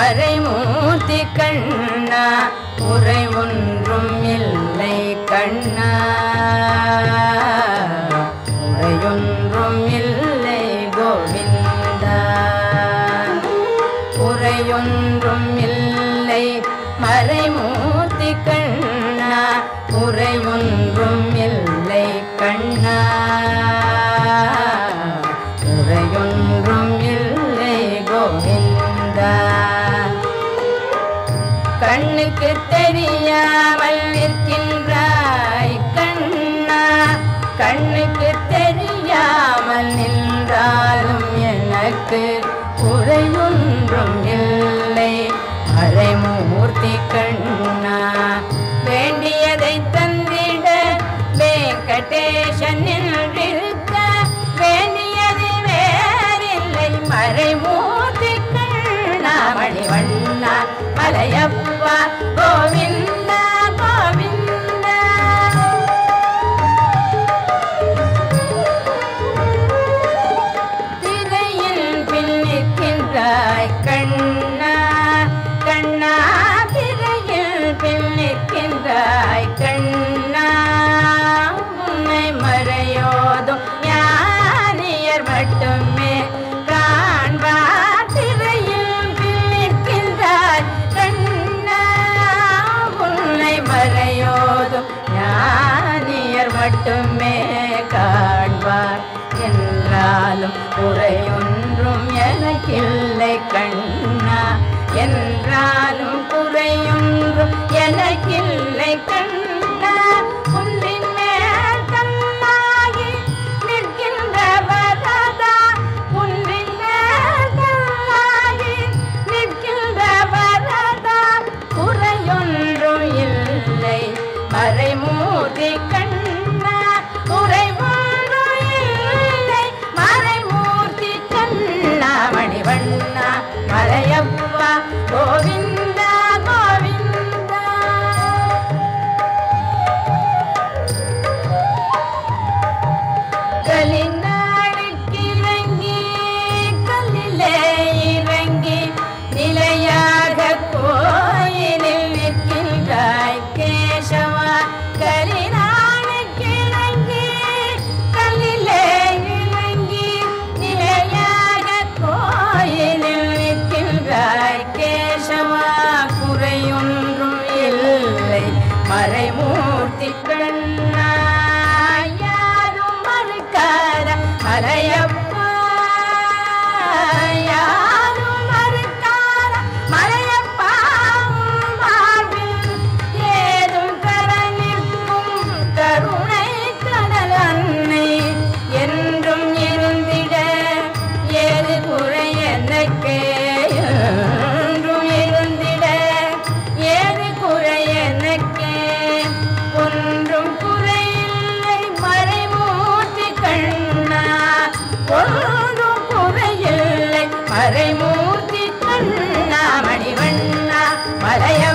மறைமூர்த்தி கண்ணா உரை ஒன்றும் இல்லை கண்ணா உரையொன்றும் இல்லை கோவிந்தா உரையொன்றும் இல்லை மறைமூர்த்தி கண்ணா உரையொன்றும் இல்லை கண்ணா உரையொன்றும் இல்லை கோவிந்தா கண்ணுக்கு தெரியாமல் நிற்கின்றாய் கண்ணா கண்ணுக்கு தெரியாமல் நின்றாலும் எனக்கு குறையொன்றும் இல்லை மறைமூர்த்தி கண்ணா வேண்டியதை தந்திட வெங்கடேசன் நின்றிருக்க வேண்டியது வேறில்லை மறைமூர்த்தி கண்ணா மணிவண்ணா மலையப்பா கோவிந்தா கோவிந்தா திரையில் பின்னிற்கின்றாய் கண்ணா கண்ணா திரையில் பின்னிற்கின்றாய் கண்ணா உன்னை மறையோதும் ஞானியர் மட்டுமே காண்பார் திரையில் பின்னிற்கின்றாய் கண்ணா உன்னை மறையோதும் ஞானியர் மட்டுமே காண்பார் என்றாலும் குறையொன்றும் எனக்கில்லை கண்ணா என்றாலும் குறையொன்றும் எனக்கில்லை கண்ணா குன்றின் மேல் கண்ணாகி நிற்கின்ற வரதா குன்றின் மேல் கண்ணாகி நிற்கின்ற வரதா குறையொன்றும் இல்லை மறைமூர்த்தி கண்ணா குறைவொன்றும் இல்லை மறைமூர்த்தி கண்ணா மணிவண்ணா மலையப்பா கோவிந்தா கோவிந்தா கலிநாடுக்கு இறங்கி கல்லிலே இறங்கி நிலையாக கோயிலில் நிற்கின்றாய் கேசவா கலிநாடுக்கு இறங்கி கல்லிலே இறங்கி நிலையாக கோயிலில் நிற்கின்றாய் கேசவா குறையொன்றும் இல்லை மறைமூர்த்தி கண்ணா யாரும் மறுக்காத மலையப்பா யாரும் மறுக்காத மலையப்பா மார்பில் ஏதும் தர நிற்கும் கருணை கடல் அன்னை என்றும் இருந்திட ஏது குறை எனக்கே என்றும் இருந்திட ஏது குறை எனக்கே ஒன்றும் குறையில்லை மறைமூர்த்தி கண்ணா ஒன்றும் குறையில்லை மறைமூர்த்தி கண்ணா மணிவண்ணா மலைய